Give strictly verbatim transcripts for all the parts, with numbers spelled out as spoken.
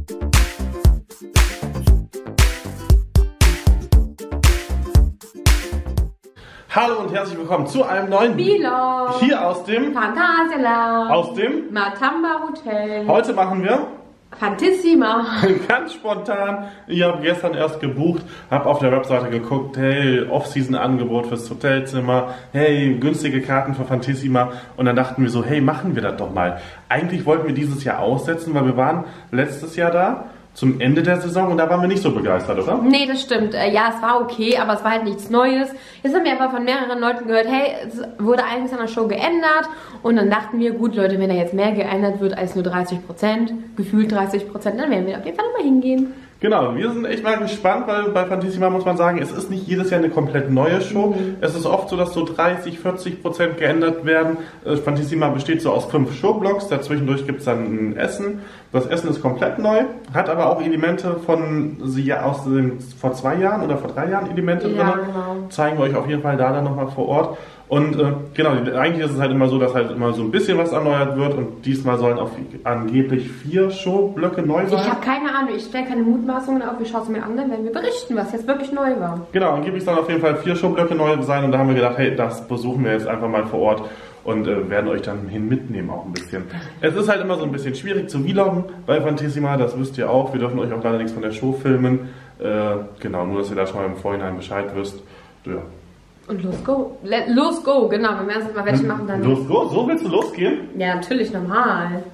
Hallo und herzlich willkommen zu einem neuen Vlog hier aus dem Phantasialand, aus dem Matamba Hotel. Heute machen wir Fantissima. ganz spontan. Ich habe gestern erst gebucht, habe auf der Webseite geguckt, hey, Off-Season-Angebot fürs Hotelzimmer, hey, günstige Karten für Fantissima. Und dann dachten wir so, hey, machen wir das doch mal. Eigentlich wollten wir dieses Jahr aussetzen, weil wir waren letztes Jahr da zum Ende der Saison und da waren wir nicht so begeistert, oder? Nee, das stimmt. Ja, es war okay, aber es war halt nichts Neues. Jetzt haben wir aber von mehreren Leuten gehört, hey, es wurde einiges an der Show geändert. Und dann dachten wir, gut Leute, wenn da jetzt mehr geändert wird als nur dreißig Prozent, gefühlt dreißig Prozent, dann werden wir auf jeden Fall nochmal hingehen. Genau, wir sind echt mal gespannt, weil bei Fantissima muss man sagen, es ist nicht jedes Jahr eine komplett neue Show. Mhm. Es ist oft so, dass so dreißig, vierzig Prozent geändert werden. Fantissima besteht so aus fünf Showblocks, dazwischendurch gibt es dann ein Essen. Das Essen ist komplett neu, hat aber auch Elemente von sie aus den, vor zwei Jahren oder vor drei Jahren Elemente ja, drin. Genau. Zeigen wir euch auf jeden Fall da dann nochmal vor Ort. Und äh, genau, eigentlich ist es halt immer so, dass halt immer so ein bisschen was erneuert wird und diesmal sollen auch angeblich vier Showblöcke neu sein. Ich habe keine Ahnung, ich stelle keine Mutmaßungen auf, ich schaue es mir an, dann werden wir berichten, was jetzt wirklich neu war. Genau, angeblich sollen auf jeden Fall vier Showblöcke neu sein und da haben wir gedacht, hey, das besuchen wir jetzt einfach mal vor Ort und äh, werden euch dann hin mitnehmen auch ein bisschen. Es ist halt immer so ein bisschen schwierig zu vloggen bei Fantissima, das wisst ihr auch, wir dürfen euch auch leider nichts von der Show filmen. Äh, genau, nur dass ihr da schon mal im Vorhinein Bescheid wisst. Ja. Und los go. Let, los go, genau. Wenn wir erst mal welche machen, dann. Los go? So willst du losgehen? Ja, natürlich, normal.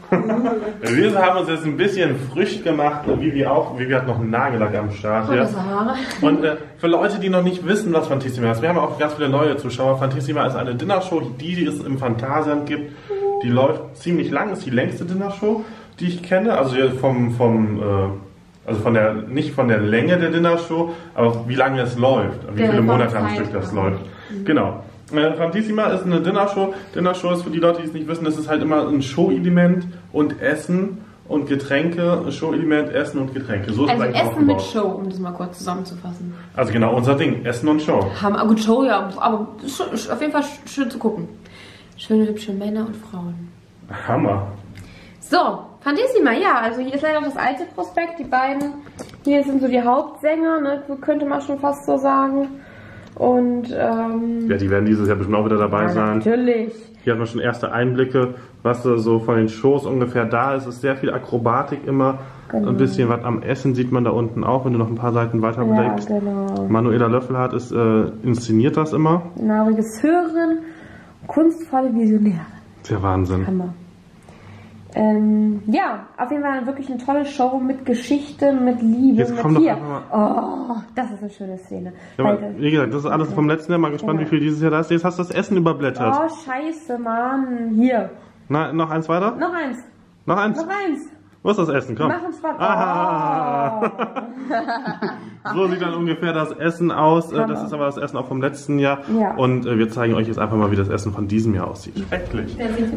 Wir haben uns jetzt ein bisschen frisch gemacht. Vivi auch. Vivi hat noch einen Nagellack am Start. Ja. Und äh, für Leute, die noch nicht wissen, was Fantissima ist, wir haben auch ganz viele neue Zuschauer. Fantissima ist eine Dinnershow, die es im Phantasialand gibt. Die läuft ziemlich lang, ist die längste Dinnershow, die ich kenne. Also vom, vom äh, Also von der, nicht von der Länge der Dinnershow, aber wie lange es läuft, wie viele Monate am Stück das läuft. Mhm. Genau. Äh, Fantissima ist eine Dinnershow. Dinnershow ist für die Leute, die es nicht wissen, das ist halt immer ein Show-Element und Essen und Getränke. Show-Element, Essen und Getränke. So ist also es eigentlich Essen mit Show, um das mal kurz zusammenzufassen. Also genau, unser Ding, Essen und Show. Haben, gut, Show, ja, aber ist auf jeden Fall schön zu gucken. Schöne, hübsche Männer und Frauen. Hammer. So, Fantissima, ja, also hier ist leider das alte Prospekt, die beiden hier sind so die Hauptsänger, ne, könnte man schon fast so sagen. Und, ähm... ja, die werden dieses Jahr bestimmt auch wieder dabei ja, sein. Natürlich. Hier hat man schon erste Einblicke, was so von den Shows ungefähr da ist. Es ist sehr viel Akrobatik immer. Genau. Ein bisschen was am Essen sieht man da unten auch, wenn du noch ein paar Seiten weiter ja, blickst. Genau. Manuela Löffelhardt ist, äh, inszeniert das immer. Genau, Regisseurin, kunstvolle Visionärin. Der Wahnsinn. Hammer. Ähm, ja, auf jeden Fall wirklich eine tolle Show mit Geschichte, mit Liebe, Jetzt mit hier. Oh, das ist eine schöne Szene. Ja, aber, wie gesagt, das ist alles vom letzten Jahr. Mal gespannt, genau. Wie viel dieses Jahr da ist. Jetzt hast du das Essen überblättert. Oh, scheiße, Mann. Hier. Na, noch eins weiter? Noch eins. Noch eins? Noch eins. Wo ist das Essen? Komm. Mach uns was. Ah. Oh. So sieht dann ungefähr das Essen aus. Hammer. Das ist aber das Essen auch vom letzten Jahr. Ja. Und äh, wir zeigen euch jetzt einfach mal, wie das Essen von diesem Jahr aussieht. Schrecklich.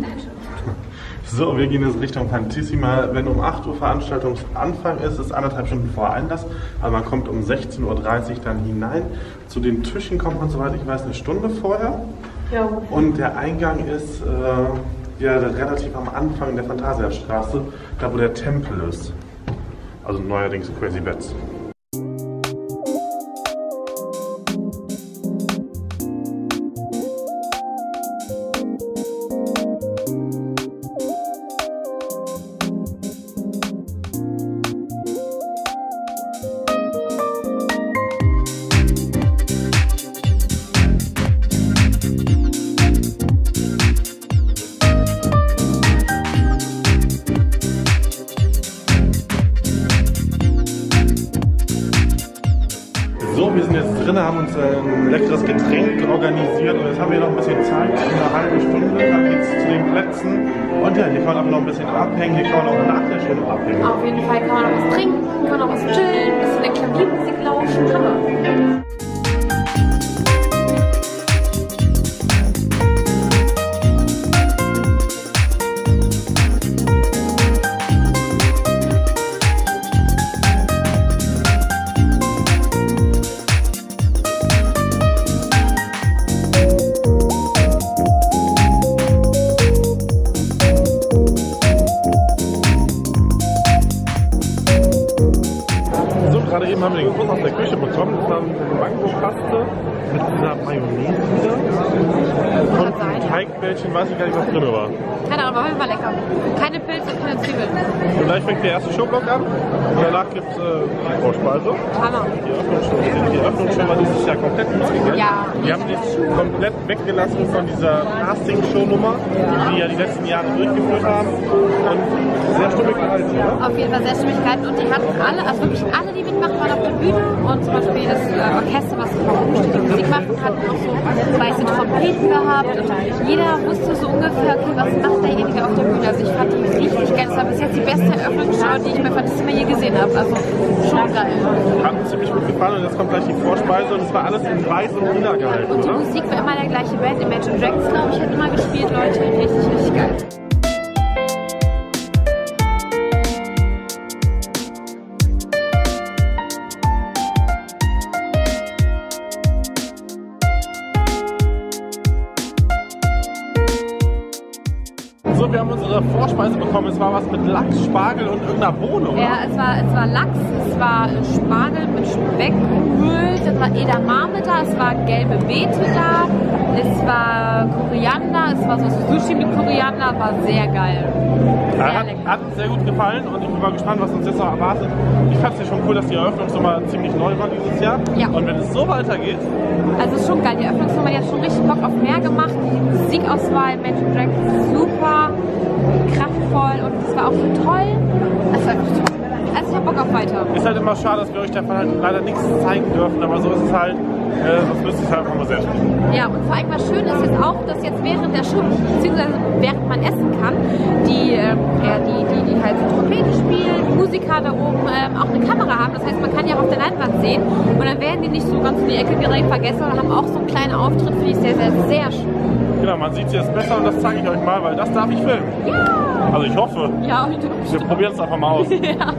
So, wir gehen jetzt Richtung Fantissima. Wenn um acht Uhr Veranstaltungsanfang ist, ist anderthalb Stunden vor Einlass. Aber man kommt um sechzehn Uhr dreißig dann hinein. Zu den Tischen kommt man, soweit ich weiß, eine Stunde vorher. Ja. Und der Eingang ist äh, ja relativ am Anfang der Phantasiastraße, da wo der Tempel ist. Also neuerdings Crazy Bats. Wir sind jetzt drin, haben uns ein leckeres Getränk organisiert und jetzt haben wir noch ein bisschen Zeit, eine halbe Stunde, dann geht es zu den Plätzen und ja, hier kann man aber noch ein bisschen abhängen, hier kann man auch nach der Show noch abhängen. Auf jeden Fall kann man noch was trinken, kann man noch was chillen, ein bisschen der Klaviermusik lauschen, Hammer. gerade eben haben wir den Kuss aus der Küche bekommen. Das war eine Mango-Paste mit dieser Mayonnaise wieder. Und ein Teigbällchen, weiß ich gar nicht, was drin war. Keine Ahnung, aber war lecker. Keine Pilze, keine Zwiebeln. Und gleich fängt der erste Showblock an. Und danach gibt es äh, Vorspeise. Hammer. Die Öffnungsshow, die Öffnungsshow war dieses Jahr komplett ausgegangen. Ja. Die haben sich komplett weggelassen von dieser Casting-Show-Nummer, die ja die letzten Jahre durchgeführt haben. Und sehr stimmig gehalten, oder? Auf jeden Fall sehr stimmig gehalten. Und die hatten alle, also wirklich alle, die mitmachen, waren auf der Bühne. Und zum Beispiel das äh, Orchester, was vorumsteht, die Musik macht, hat noch so weiße Trompeten gehabt. Und jeder wusste so ungefähr, okay, was macht derjenige auf der Bühne. Also ich fand die richtig geil. Das war bis jetzt die beste Eröffnungsshow, die ich bei Fantissima je gesehen habe. Also schon geil. Hat mir ziemlich gut gefallen und jetzt kommt gleich die Vorspeise und es war alles in weiß und lila gehalten, Und die oder? Musik war immer der gleiche Band. Imagine Dragons, glaube ich, hat immer gespielt, Leute. Richtig, richtig geil. So, wir haben unsere Vorspeise bekommen. Es war was mit Lachs, Spargel und irgendeiner Bohne, oder? Ja, es war, es war Lachs, es war Spargel mit Speck umhüllt, es war Edamame da, es war gelbe Beete da, es war Koriander, es war so Sushi mit Koriander, war sehr geil. Ja, Sehr hat, lecker. hat sehr gut gefallen und ich bin mal gespannt, was uns jetzt noch erwartet. Ich fand es ja schon cool, dass die Eröffnungsnummer ziemlich neu war dieses Jahr. Ja. Und wenn es so weitergeht, Also es ist schon geil, die Eröffnungsnummer hat jetzt schon richtig Bock auf mehr gemacht, die Musikauswahl, Magic Dragons ist super, kraftvoll und es war auch so toll. Es war wirklich toll. Also ich hab Bock auf weiter. ist halt immer schade, dass wir euch davon halt leider nichts zeigen dürfen, aber so ist es halt. Äh, das müsst ihr halt einfach mal selbst machen. Ja, und vor allem was schön ist jetzt auch, dass jetzt während der Show, beziehungsweise während man essen kann, die, ähm, ja, die, die, die halt Trompete spielen, Musiker da oben ähm, auch eine Kamera haben. Das heißt, man kann ja auch auf der Leinwand sehen und dann werden die nicht so ganz in die Ecke gedrängt vergessen, sondern haben auch so einen kleinen Auftritt, finde ich sehr, sehr, sehr schön. Genau, man sieht sie jetzt besser und das zeige ich euch mal, weil das darf ich filmen. Ja! Also ich hoffe. Ja, und Wir probieren es einfach mal aus. ja.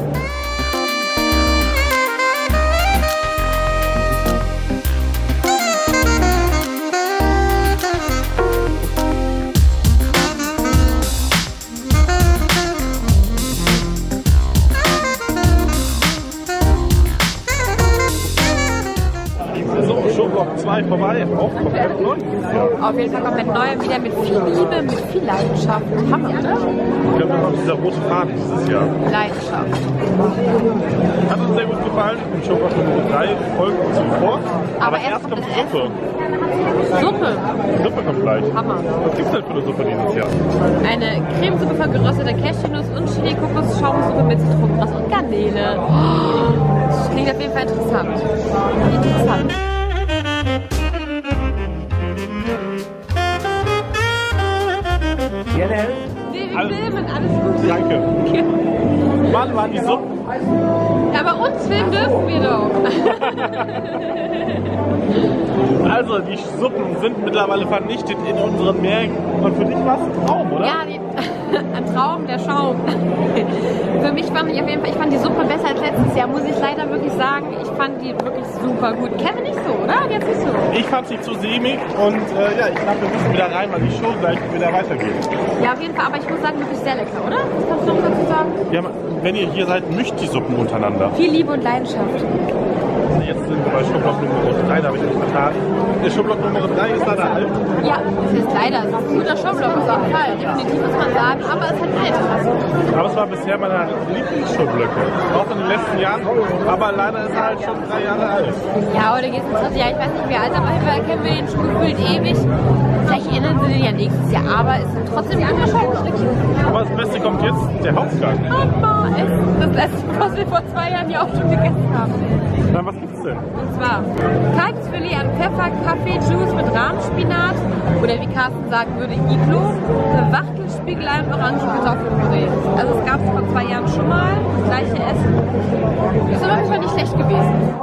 So, Showblock zwei vorbei, auch komplett neu. Auf jeden Fall komplett neu, wieder mit viel Liebe, mit viel Leidenschaft. Hammer, ne? Ich glaube, wir haben dieser rote Faden dieses Jahr. Leidenschaft. Hat uns sehr gut gefallen. Showblock Nummer drei folgt zuvor. Aber, Aber erst erst kommt kommt Suppe. Suppe. Die Suppe kommt gleich. Hammer. Was gibt es denn für eine Suppe dieses Jahr? Eine Cremesuppe vergeröstete Cashewnuss und Chili-Kokos-Schaumsuppe mit Zitronengras und Garnele. Oh, das klingt auf jeden Fall interessant. Interessant. Ja, der Nee, wir Alles- filmen, alles gut. Danke. Wann war die Suppe? Ja, aber uns filmen dürfen wir doch. Also, die Suppen sind mittlerweile vernichtet in unseren Mägen. Und für dich war es ein Traum, oder? Ja, die, ein Traum, der Schaum. Für mich fand ich auf jeden Fall, ich fand die Suppe besser als letztes Jahr, muss ich leider wirklich sagen. Ich fand die wirklich super gut. Kevin nicht so, oder? Jetzt nicht so. Ich fand sie zu sämig und äh, ja, ich glaube, wir müssen wieder rein, weil die Show gleich wieder weitergeht. Ja, auf jeden Fall, aber ich muss sagen, wirklich sehr lecker, oder? Was kannst du noch dazu sagen? Ja, wenn ihr hier seid, mischt die Suppen untereinander. Viel Liebe und Leidenschaft. Jetzt sind wir bei Showblock Nummer drei, da habe ich mich vertan. Der Showblock Nummer drei ist leider alt. Ja, es ist leider, es ist ein guter Showblock auf jeden Fall. Definitiv muss man sagen, aber es hat alt. Aber es war bisher meiner Lieblingsshowblöcke. Auch in den letzten Jahren. Aber leider ist er halt schon drei Jahre alt. Ja, oder geht es ins dritte Jahr? Ich weiß nicht, wie alt, aber wir kennen wir den schon gefühlt ewig. Vielleicht erinnern sie den ja nächstes Jahr, aber es sind trotzdem gute Showblöcke. Aber das Beste kommt jetzt, der Hauptgang. Hammer! Essen. Das letzte, was wir vor zwei Jahren ja auch schon gegessen haben. Na, was gibt's denn? Und zwar Kalbsfilet an Pfeffer, Kaffee, Juice mit Rahmspinat oder wie Carsten sagen würde, Iglo, Wachtelspiegelei und Orangenkartoffelpüree. Also es gab es vor zwei Jahren schon mal, das gleiche Essen. Ist auf jeden Fall nicht schlecht gewesen.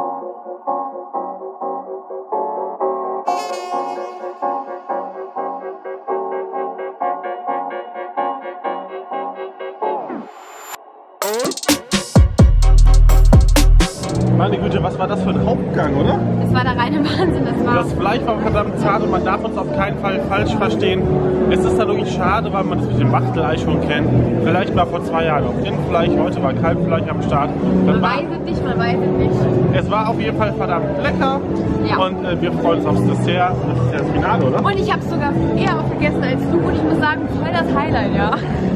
Meine Güte, was war das für ein Hauptgang, oder? Das war der reine Wahnsinn. Das, war das Fleisch war verdammt zart und man darf uns auf keinen Fall falsch verstehen. Es ist halt wirklich schade, weil man das mit dem Wachtelei schon kennt. Vielleicht mal vor zwei Jahren auf Rindfleisch, heute war Kalbfleisch am Start. Das man war, weiß es nicht, man weiß es nicht. Es war auf jeden Fall verdammt lecker Ja. und äh, wir freuen uns aufs Dessert. Das ist ja das Finale, oder? Und ich habe es sogar eher auch vergessen als du und ich muss sagen, voll das Highlight, ja.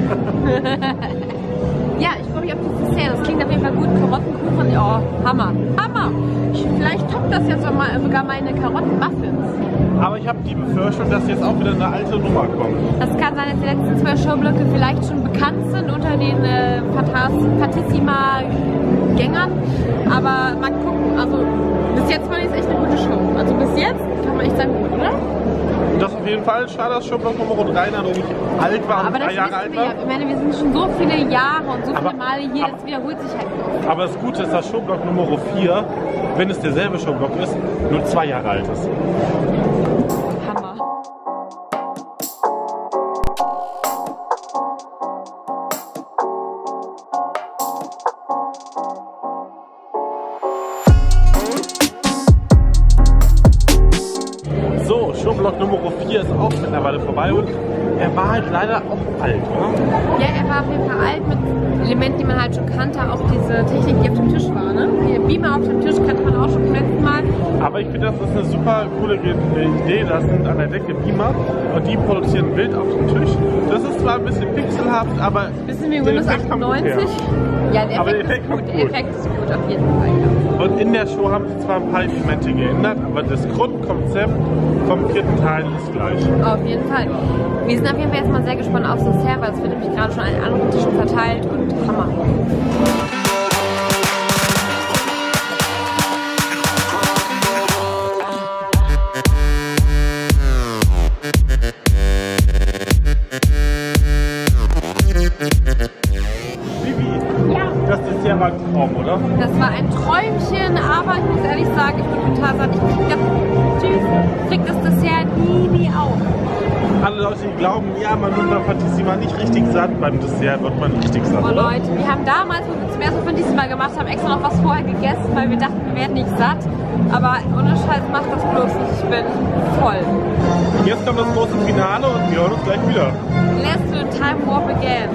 Ja, ich freue mich auf das Dessert. Das klingt auf jeden Fall gut. Karottenkuchen, oh, Hammer. Hammer. Ich, vielleicht toppt das jetzt sogar meine Karottenmuffins. Aber ich habe die Befürchtung, dass jetzt auch wieder eine alte Nummer kommt. Das kann sein, dass die letzten zwei Showblöcke vielleicht schon bekannt sind unter den äh, Fatissima-Gängern. Aber mal gucken. Also bis jetzt war es echt eine gute Show. Also bis jetzt kann man echt sagen, gut, oder? Das ist auf jeden Fall schade, dass Showblock Nummer drei noch nicht alt war und aber drei das Jahre wissen alt wir war. ja. Ich meine, wir sind schon so viele Jahre und so viele Aber- Male hier, aber- das wiederholt sich halt. Aber das Gute ist, dass Showblock Nummer vier, wenn es derselbe Showblock ist, nur zwei Jahre alt ist. Hammer. So, Showblock Nummer vier ist auch mittlerweile vorbei und er war halt leider auch alt, oder? Ja, er war auf jeden Fall alt mit Elementen, die man halt schon kannte. Auch diese Technik, die auf dem Tisch war. Ne? Der Beamer auf dem Tisch kannte man auch schon beim letzten Mal. Aber ich finde, das ist eine super coole Ge- Idee. Das sind an der Decke Beamer und die produzieren Bild auf dem Tisch. Das ist zwar ein bisschen pixelhaft, aber Bisschen wie der Windows Effekt kommt gut her. achtundneunzig. Ja, der Aber Effekt, der ist Effekt gut. kommt Der gut. Effekt ist gut, auf jeden Fall. Ja. Und in der Show haben sie zwar ein paar Elemente geändert, aber das Grundkonzept vom vierten Teil ist gleich. Auf jeden Fall. Wir sind auf jeden Fall jetzt mal sehr gespannt aufs Dessert, weil es wird nämlich gerade schon an den anderen Tischen verteilt und Hammer. Vivi, Ja. das Dessert war ein Traum, oder? Das war ein Träumchen, aber ich muss ehrlich sagen, ich bin total satt. Ich krieg das, tschüss, krieg das Dessert nie, nie auf. Alle Leute, die glauben, ja, man wird bei Fatissima nicht richtig satt, beim Dessert wird man richtig satt. Oh oder? Leute, wir haben damals, wo wir zum ersten Mal diesmal gemacht haben, extra noch was vorher gegessen, weil wir dachten, wir werden nicht satt. Aber ohne Scheiß, macht das bloß nicht. Ich bin voll. Und jetzt kommt das große Finale und wir hören uns gleich wieder. Let's do time warp again.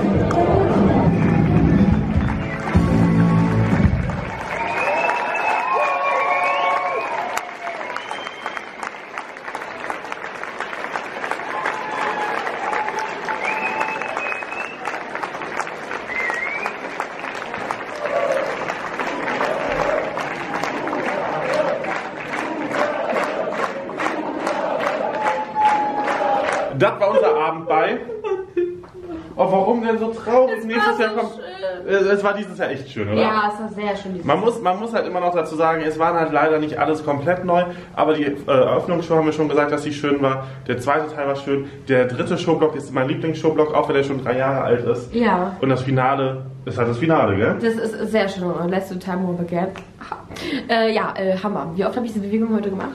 Das war unser Abend bei. Oh, warum denn so traurig? Nächstes so Jahr kommt. schön. Äh, Es war dieses Jahr echt schön, oder? Ja, es war sehr schön. dieses Man muss, man muss halt immer noch dazu sagen, es war halt leider nicht alles komplett neu, aber die äh, Eröffnungsshow haben wir schon gesagt, dass sie schön war. Der zweite Teil war schön. Der dritte Showblock ist mein Lieblingsshowblock, auch wenn er schon drei Jahre alt ist. Ja. Und das Finale ist halt das Finale, gell? Das ist sehr schön. Let's do time warp again. Äh, ja, äh, Hammer. Wie oft habe ich diese Bewegung heute gemacht?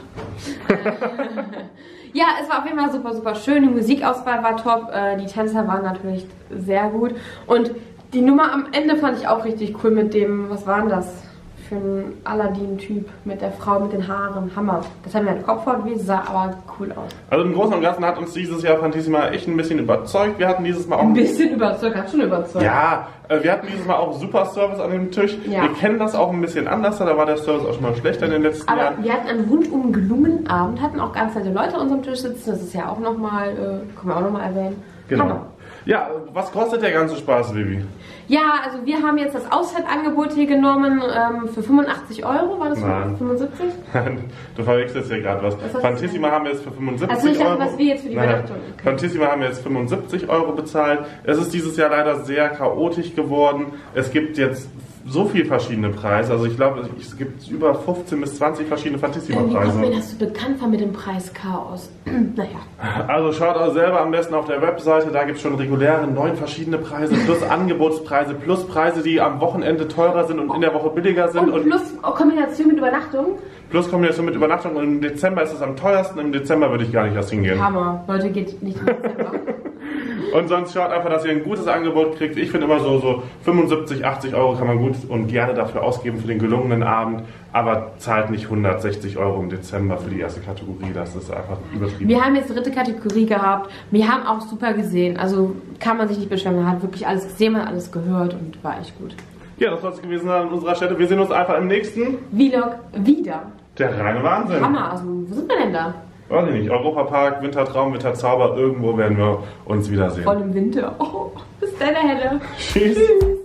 Ja, es war auf jeden Fall super, super schön. Die Musikauswahl war top. Äh, die Tänzer waren natürlich sehr gut. Und die Nummer am Ende fand ich auch richtig cool mit dem, was war denn das für ein Aladdin-Typ mit der Frau mit den Haaren. Hammer. Das hat mir den Kopf gewesen, sah aber cool aus. Also im Großen und Ganzen hat uns dieses Jahr Fantissima echt ein bisschen überzeugt. Wir hatten dieses Mal auch Ein bisschen überzeugt, hat schon überzeugt. Ja, äh, wir hatten dieses Mal auch super Service an dem Tisch. Ja. Wir kennen das auch ein bisschen anders, da war der Service auch schon mal schlechter in den letzten Aber Jahren. wir hatten einen rundum gelungenen Abend, hatten auch ganz nette Leute an unserem Tisch sitzen. Das ist ja auch nochmal, äh, können wir auch nochmal erwähnen. Genau. Hammer. Ja, was kostet der ganze Spaß, Vivi? Ja, also wir haben jetzt das Auszeitangebot hier genommen ähm, für fünfundachtzig Euro. War das Nein. fünfundsiebzig? Du verwechselst hier gerade was. Was hast du Fantissima haben wir jetzt für fünfundsiebzig Also ich dachte, Euro. was wir jetzt für die Nein, Übernachtung. Okay. Fantissima haben wir jetzt fünfundsiebzig Euro bezahlt. Es ist dieses Jahr leider sehr chaotisch geworden. Es gibt jetzt so viele verschiedene Preise. Also ich glaube, es gibt über fünfzehn bis zwanzig verschiedene Irgendwie kommt mir Fantissima-Preise. das so bekannt vor mit dem Preischaos. Naja. Also schaut auch selber am besten auf der Webseite. Da gibt es schon reguläre neun verschiedene Preise plus Angebotspreise plus Preise, die am Wochenende teurer sind und in der Woche billiger sind. Und plus Kombination mit Übernachtung. plus Kombination mit Übernachtung. Und im Dezember ist es am teuersten. Im Dezember würde ich gar nicht erst hingehen. Hammer. Leute, geht nicht im Dezember. Und sonst schaut einfach, dass ihr ein gutes Angebot kriegt. Ich finde immer so, so fünfundsiebzig, achtzig Euro kann man gut und gerne dafür ausgeben für den gelungenen Abend. Aber zahlt nicht hundertsechzig Euro im Dezember für die erste Kategorie. Das ist einfach übertrieben. Wir haben jetzt dritte Kategorie gehabt. Wir haben auch super gesehen. Also kann man sich nicht beschweren. Man hat wirklich alles gesehen, man hat alles gehört und war echt gut. Ja, das soll es gewesen sein an unserer Stelle. Wir sehen uns einfach im nächsten Vlog wieder. Der reine Wahnsinn. Hammer, also wo sind wir denn da? Weiß ich nicht. Europapark, Wintertraum, Winterzauber. Irgendwo werden wir uns wiedersehen. Voll im Winter. Oh, bis dann, Helle. Tschüss. Tschüss.